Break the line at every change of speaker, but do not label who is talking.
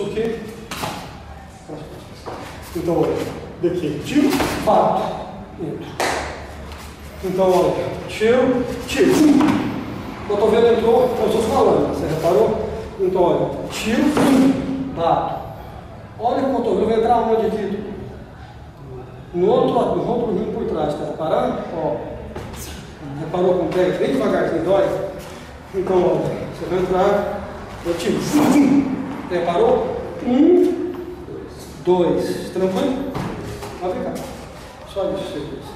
aqui. Então, olha, daqui, tiro, bato, entro. Então, olha, tiro, o cotovelo entrou, como se fosse uma lâmina, você reparou? Então, olha, tiro, bato. Olha o cotovelo, vai entrar onde aqui? No outro rim por trás, tá reparando? Ó, reparou como pega? Bem devagarzinho, dói. Então, olha, você vai entrar, eu tiro, reparou? 1, 2, tranquilo? Pode ficar. Só isso,